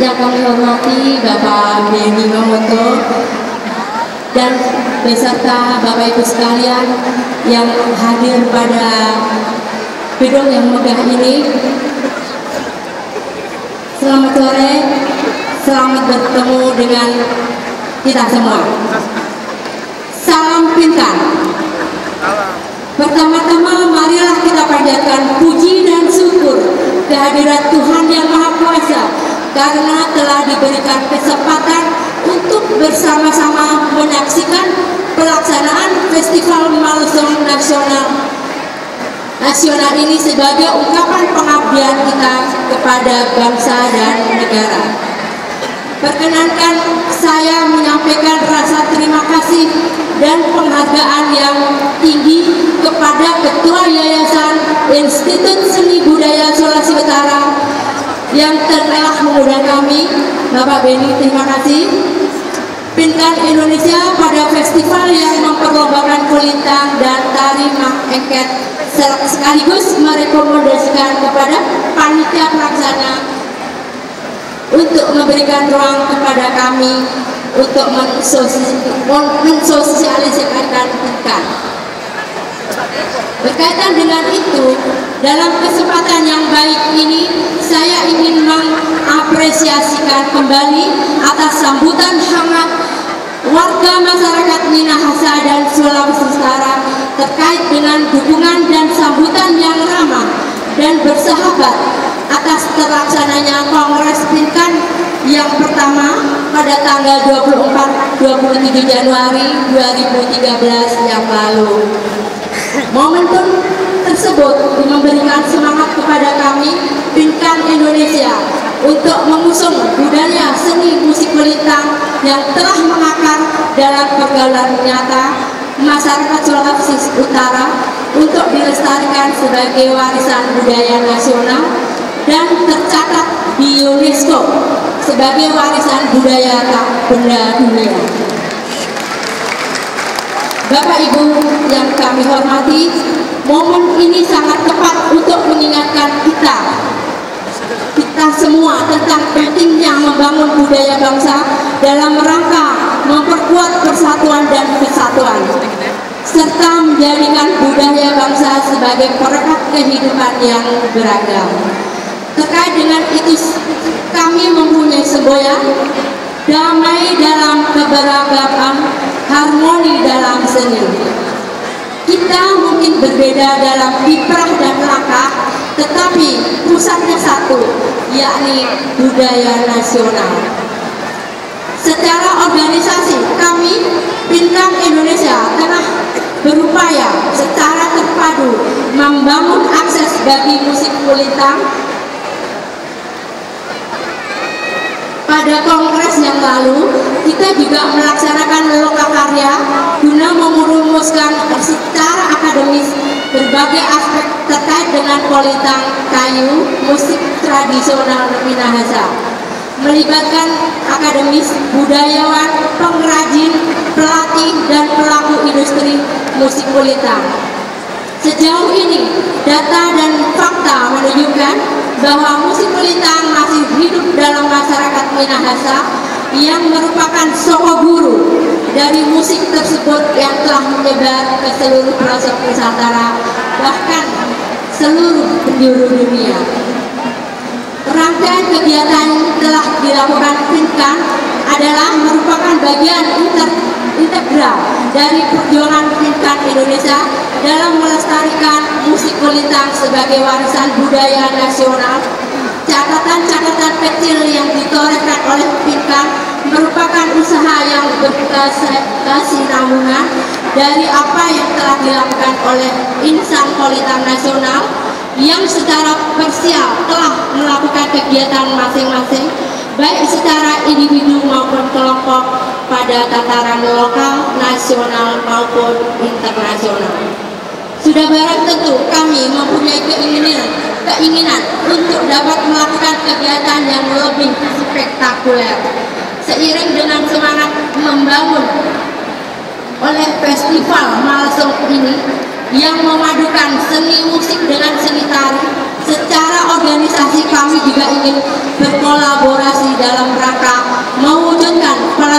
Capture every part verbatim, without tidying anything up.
Yang kami hormati Bapak Benny Mamoto dan beserta Bapak Ibu sekalian yang hadir pada gedung yang megah ini. Selamat sore, selamat bertemu dengan kita semua. Salam Pinkan. Pertama-tama marilah kita panjatkan puji dan syukur kehadirat Tuhan Yang Maha Kuasa karena telah diberikan kesempatan untuk bersama-sama menyaksikan pelaksanaan Festival Malesong Nasional Nasional ini sebagai ungkapan pengabdian kita kepada bangsa dan negara. Perkenankan saya menyampaikan rasa terima kasih dan penghargaan yang tinggi kepada Ketua Yayasan Institut Seni Budaya Sulawesi Utara yang telah mengundang kami, Bapak Benny, terima kasih. Pinkan Indonesia pada festival yang memperlombakan kulintang dan tari mak engket sekaligus merekomendasikan kepada panitia pelaksana untuk memberikan ruang kepada kami untuk mensosialisasikan Pinkan. Berkaitan dengan itu, dalam kesempatan yang baik ini, saya ingin mengapresiasikan kembali atas sambutan hangat warga masyarakat Minahasa dan Sulawesi Utara terkait dengan dukungan dan sambutan yang ramah dan bersahabat atas terlaksananya Kongres Pinkan yang pertama pada tanggal dua puluh empat dua puluh tujuh Januari dua ribu tiga belas yang lalu. Momentum tersebut memberikan semangat kepada kami Pinkan Indonesia untuk mengusung budaya seni musik kulintang yang telah mengakar dalam pergaulan nyata masyarakat Sulawesi Utara untuk dilestarikan sebagai warisan budaya nasional dan tercatat di UNESCO sebagai warisan budaya tak benda dunia. Bapak Ibu yang kami hormati, momen ini sangat tepat untuk mengingatkan kita kita semua tentang pentingnya membangun budaya bangsa dalam rangka memperkuat persatuan dan kesatuan serta menjadikan budaya bangsa sebagai perekat kehidupan yang beragam. Terkait dengan itu, kami mempunyai semboyan damai dalam keberagaman, harmoni dalam seni. Kita mungkin berbeda dalam kiprah dan langkah, tetapi pusatnya satu, yakni budaya nasional. Secara organisasi, kami Pinkan Indonesia telah berupaya secara terpadu membangun akses bagi musik kulintang. Pada kongres yang lalu, kita juga melaksanakan lokakarya guna merumuskan secara akademis berbagai aspek terkait dengan kulintang kayu, musik tradisional Minahasa, melibatkan akademis, budayawan, pengrajin, pelatih, dan pelaku industri musik kulintang. Sejauh ini, data dan fakta menunjukkan bahwa musik kulintang masih hidup dalam masyarakat Minahasa yang merupakan soko guru dari musik tersebut yang telah menyebar ke seluruh pelosok Nusantara, bahkan seluruh penjuru dunia. Rangkaian kegiatan telah dilakukan Pinkan adalah merupakan bagian inter integral dari perjuangan Pinkan Indonesia dalam melestarikan musik kulintang sebagai warisan budaya nasional. Catatan-catatan kecil yang ditorehkan oleh Pinkan merupakan usaha yang berkesinambungan dari apa yang telah dilakukan oleh insan kulintang nasional yang secara parsial telah melakukan kegiatan masing-masing, baik secara individu maupun kelompok pada tataran lokal, nasional maupun internasional. Sudah barang tentu kami mempunyai keinginan keinginan untuk dapat melakukan kegiatan yang lebih spektakuler seiring dengan semangat membangun oleh festival Malesong ini yang memadukan seni musik dengan seni tari. Secara organisasi kami juga ingin berkolaborasi dalam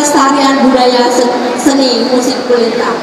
pelestarian budaya seni musik kulintang.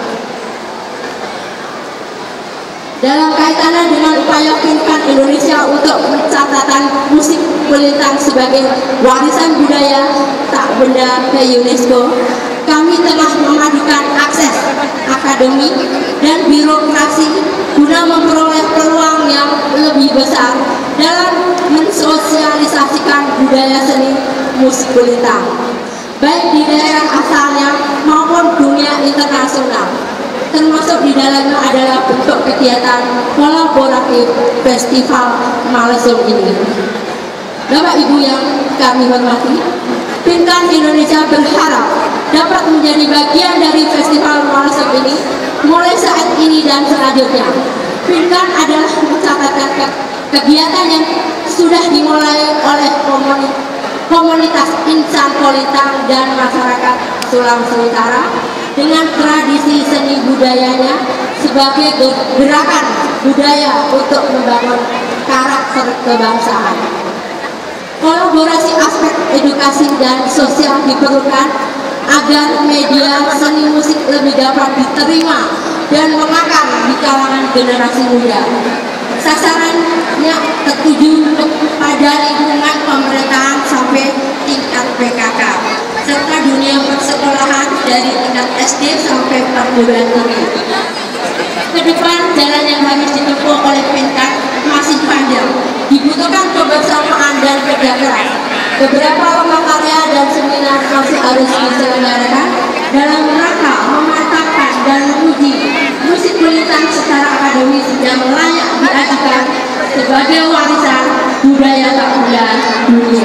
Dalam kaitannya dengan upaya Pinkan Indonesia untuk pencatatan musik kulintang sebagai warisan budaya tak benda ke UNESCO, kami telah memadukan akses akademik dan birokrasi guna memperoleh peluang yang lebih besar dalam mensosialisasikan budaya seni musik kulintang, baik di daerah asalnya maupun dunia internasional. Termasuk di dalamnya adalah bentuk kegiatan kolaboratif Festival Malesung ini. Bapak Ibu yang kami hormati, Pinkan Indonesia berharap dapat menjadi bagian dari Festival Malesung ini mulai saat ini dan selanjutnya. Pinkan adalah mencatatkan ke kegiatan yang sudah dimulai oleh komunitas, komunitas insan kulintang dan masyarakat Sulawesi Utara dengan tradisi seni budayanya sebagai gerakan budaya untuk membangun karakter kebangsaan. Kolaborasi aspek edukasi dan sosial diperlukan agar media seni musik lebih dapat diterima dan mengakar di kalangan generasi muda. Sasarannya tertuju kepada lingkungan pemerintahan sampai tingkat P K K serta dunia persekolahan dari tingkat S D sampai perguruan tinggi. Kedepan jalan yang harus ditempuh oleh Pinkan masih panjang. Dibutuhkan kebersamaan dan kerja keras. Beberapa lomba karya dan seminar masih harus diselenggarakan dalam rangka memantapkan dan menguji musik kulintang secara akademis yang layak diajukan sebagai warisan budaya tak benda dunia.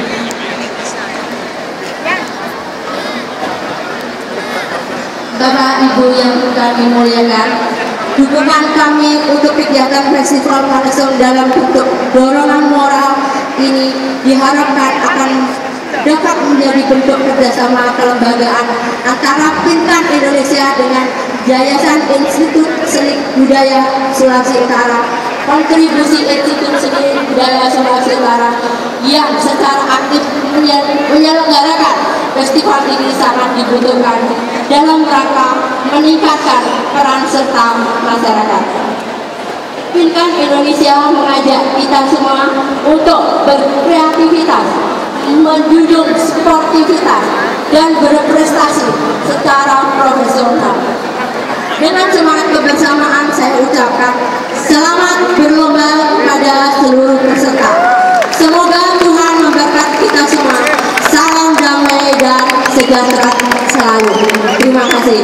Bapak Ibu yang kami muliakan, dukungan kami untuk kegiatan Festival Malesung dalam bentuk dorongan moral ini diharapkan akan dapat menjadi bentuk kerjasama kelembagaan antara Pinkan Indonesia dengan Yayasan Institut Seni Budaya Sulawesi Utara, kontribusi Institut Seni Budaya Sulawesi Utara yang secara aktif menyelenggarakan festival ini sangat dibutuhkan dalam rangka meningkatkan peran serta masyarakat. Pinkan Indonesia mengajak kita semua untuk berkreativitas, menjunjung sportivitas, dan berprestasi secara profesional. Dengan semangat kebersamaan saya ucapkan selamat berlomba kepada seluruh peserta. Semoga Tuhan memberkati kita semua. Salam damai dan sejahtera selalu. Terima kasih.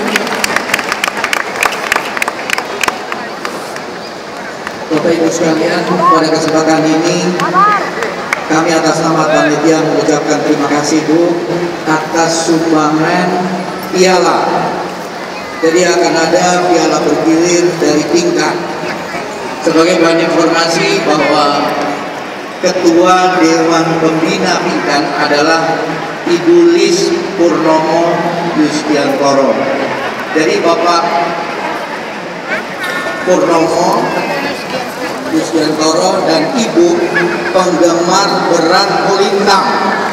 Bapak Ibu sekalian, pada kesempatan ini kami atas nama panitia mengucapkan terima kasih Bu atas sumbangan piala. Jadi akan ada piala bergilir dari Pinkan. Sebagai bahan informasi bahwa Ketua Dewan Pembina Pinkan adalah Ibu Lis Purnomo Yustiantoro. Jadi Bapak Purnomo Yustiantoro dan Ibu penggemar berat kulintang.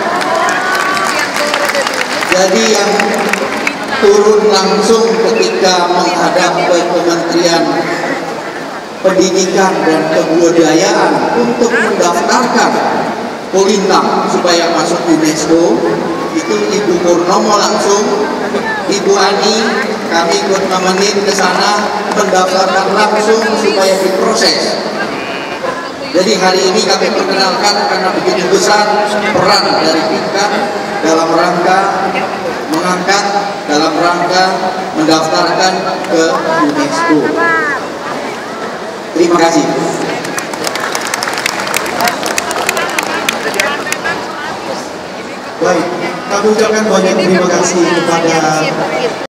Jadi yang turun langsung ketika menghadap ke Kementerian Pendidikan dan Kebudayaan untuk mendaftarkan kulintang supaya masuk UNESCO, itu Ibu Purnomo langsung, Ibu Ani, kami ikut nemenin ke sana mendaftarkan langsung supaya diproses. Jadi hari ini kami perkenalkan karena begitu besar peran dari Pinkan dalam rangka mengangkat, dalam rangka mendaftarkan ke UNESCO. Terima kasih. Baik, kami ucapkan banyak terima kasih kepada